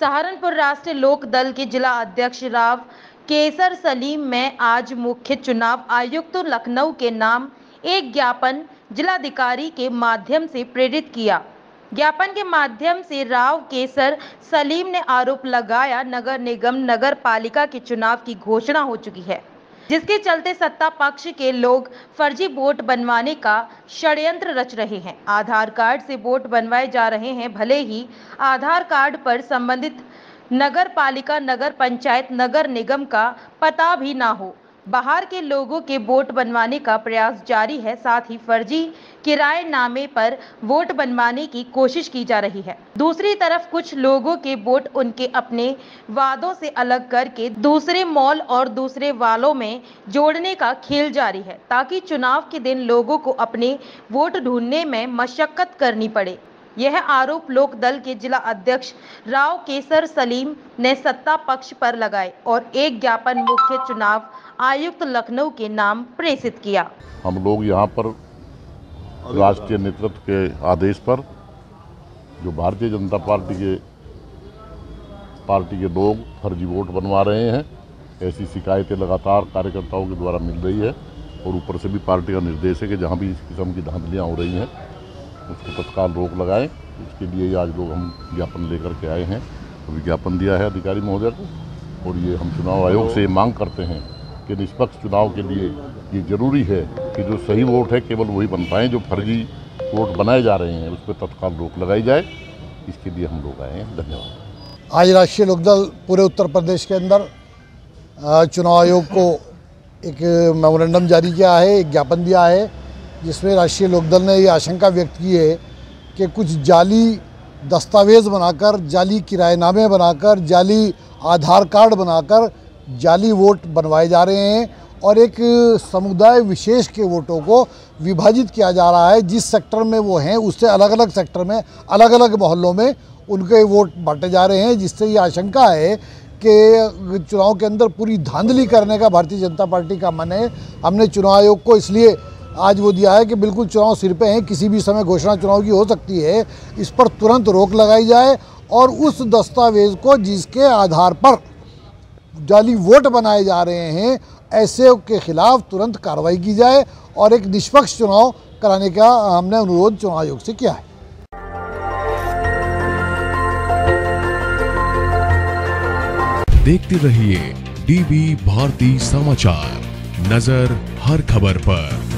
सहारनपुर राष्ट्रीय लोक दल के जिला अध्यक्ष राव केसर सलीम में आज मुख्य चुनाव आयुक्त लखनऊ के नाम एक ज्ञापन जिलाधिकारी के माध्यम से प्रेरित किया। ज्ञापन के माध्यम से राव केसर सलीम ने आरोप लगाया नगर निगम नगर पालिका के चुनाव की घोषणा हो चुकी है, जिसके चलते सत्ता पक्ष के लोग फर्जी वोट बनवाने का षड्यंत्र रच रहे हैं। आधार कार्ड से वोट बनवाए जा रहे हैं, भले ही आधार कार्ड पर संबंधित नगर पालिका, नगर पंचायत, नगर निगम का पता भी ना हो। बाहर के लोगों के वोट बनवाने का प्रयास जारी है। साथ ही फर्जी किराएनामे पर वोट बनवाने की कोशिश की जा रही है। दूसरी तरफ कुछ लोगों के वोट उनके अपने वादों से अलग करके दूसरे मॉल और दूसरे वालों में जोड़ने का खेल जारी है, ताकि चुनाव के दिन लोगों को अपने वोट ढूंढने में मशक्कत करनी पड़े। यह आरोप लोक दल के जिला अध्यक्ष राव केसर सलीम ने सत्ता पक्ष पर लगाए और एक ज्ञापन मुख्य चुनाव आयुक्त लखनऊ के नाम प्रेषित किया। हम लोग यहाँ पर राष्ट्रीय नेतृत्व के आदेश पर जो भारतीय जनता पार्टी के लोग फर्जी वोट बनवा रहे हैं, ऐसी शिकायतें लगातार कार्यकर्ताओं के द्वारा मिल रही है और ऊपर से भी पार्टी का निर्देश है कि जहाँ भी इस किस्म की धांधलियाँ हो रही हैं उसको तत्काल रोक लगाएं। इसके लिए आज लोग हम ज्ञापन लेकर के आए हैं, तो विज्ञापन दिया है अधिकारी महोदय को। और ये हम चुनाव आयोग से मांग करते हैं कि निष्पक्ष चुनाव के लिए ये जरूरी है कि जो सही वोट है केवल वही बन पाएँ, जो फर्जी वोट बनाए जा रहे हैं उस पर तत्काल रोक लगाई जाए। इसके लिए हम लोग आए हैं। धन्यवाद। आज राष्ट्रीय लोकदल पूरे उत्तर प्रदेश के अंदर चुनाव आयोग को एक मेमोरेंडम जारी किया है, एक ज्ञापन दिया है, जिसमें राष्ट्रीय लोकदल ने ये आशंका व्यक्त की है कि कुछ जाली दस्तावेज़ बनाकर, जाली किराएनामे बनाकर, जाली आधार कार्ड बनाकर जाली वोट बनवाए जा रहे हैं और एक समुदाय विशेष के वोटों को विभाजित किया जा रहा है। जिस सेक्टर में वो हैं उससे अलग अलग सेक्टर में, अलग अलग मोहल्लों में उनके वोट बांटे जा रहे हैं, जिससे ये आशंका है कि चुनाव के अंदर पूरी धांधली करने का भारतीय जनता पार्टी का मन है। हमने चुनाव आयोग को इसलिए आज वो दिया है कि बिल्कुल चुनाव सिर पे हैं, किसी भी समय घोषणा चुनाव की हो सकती है, इस पर तुरंत रोक लगाई जाए और उस दस्तावेज़ को जिसके आधार पर जाली वोट बनाए जा रहे हैं ऐसे के खिलाफ तुरंत कार्रवाई की जाए और एक निष्पक्ष चुनाव कराने का हमने अनुरोध चुनाव आयोग से किया है। देखते रहिए डीबी भारती समाचार, नजर हर खबर पर।